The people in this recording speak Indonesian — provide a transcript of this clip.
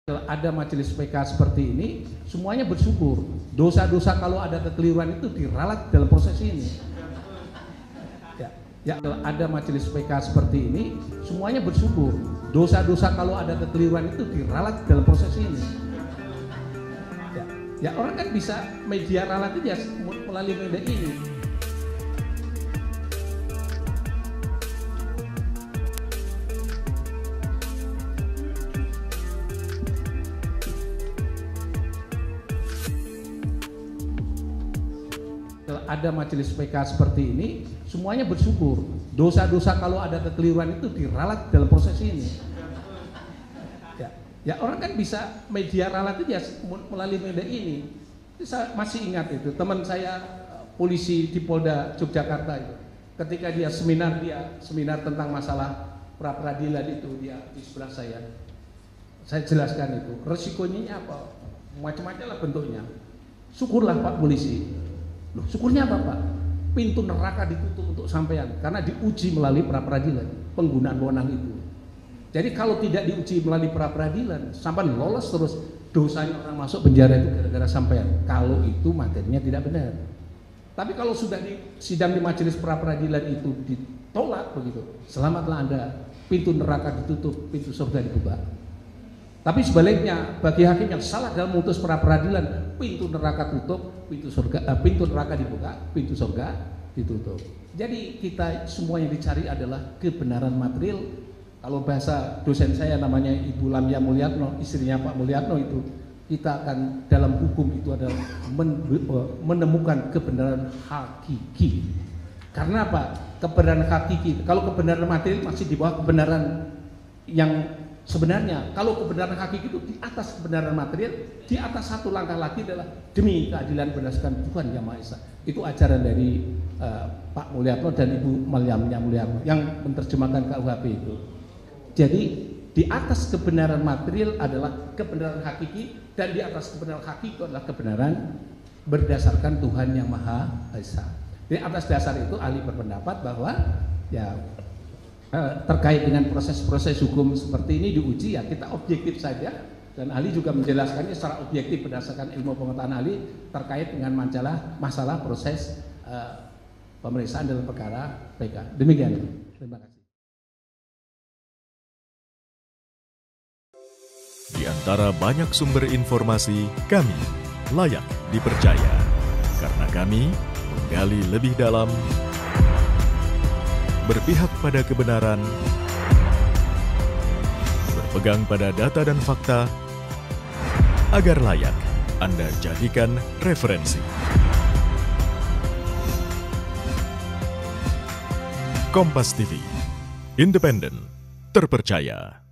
Ada majelis PK seperti ini, semuanya bersyukur. Dosa-dosa kalau ada kekeliruan itu diralat dalam proses ini. Ya, ada majelis PK seperti ini, semuanya bersyukur. Dosa-dosa kalau ada kekeliruan itu diralat dalam proses ini. Ya, orang kan bisa media ralat itu ya melalui media ini. Ada majelis PK seperti ini, semuanya bersyukur. Dosa-dosa kalau ada kekeliruan itu diralat dalam proses ini. Ya, orang kan bisa media ralat itu ya melalui media ini. Saya masih ingat itu, teman saya polisi di Polda Yogyakarta itu, ketika dia seminar tentang masalah pra peradilan itu, dia di sebelah saya jelaskan itu, resikonya apa, macam-macam lah bentuknya. Syukurlah Pak Polisi. Loh, syukurnya apa Pak? Pintu neraka ditutup untuk sampean karena diuji melalui pra peradilan penggunaan wewenang itu. Jadi kalau tidak diuji melalui pra peradilan, sampean lolos terus, dosanya orang masuk penjara itu gara-gara sampean. Kalau itu materinya tidak benar. Tapi kalau sudah di sidang di majelis pra peradilan itu ditolak begitu, selamatlah Anda, pintu neraka ditutup, pintu surga dibuka. Tapi sebaliknya, bagi hakim yang salah dalam memutus pra peradilan, pintu neraka tutup, pintu neraka dibuka, pintu surga ditutup. Jadi kita semua yang dicari adalah kebenaran material. Kalau bahasa dosen saya namanya Ibu Lamia Mulyatno, istrinya Pak Mulyatno itu, kita akan dalam hukum itu adalah menemukan kebenaran hakiki. Karena apa? Kebenaran hakiki. Kalau kebenaran material masih di bawah kebenaran yang sebenarnya. Kalau kebenaran hakiki itu di atas kebenaran material, di atas satu langkah lagi adalah demi keadilan berdasarkan Tuhan Yang Maha Esa. Itu ajaran dari Pak Mulyatno dan Ibu Lamia Mulyatno yang menerjemahkan KUHP itu. Jadi di atas kebenaran material adalah kebenaran hakiki, dan di atas kebenaran hakiki adalah kebenaran berdasarkan Tuhan Yang Maha Esa. Di atas dasar itu ahli berpendapat bahwa ya terkait dengan proses-proses hukum seperti ini diuji, ya kita objektif saja, dan ahli juga menjelaskannya secara objektif berdasarkan ilmu pengetahuan ahli terkait dengan masalah proses pemeriksaan dalam perkara PK. Demikian. Terima kasih. Di antara banyak sumber informasi, kami layak dipercaya karena kami menggali lebih dalam, berpihak pada kebenaran, berpegang pada data dan fakta, agar layak Anda jadikan referensi. Kompas TV, independen, terpercaya.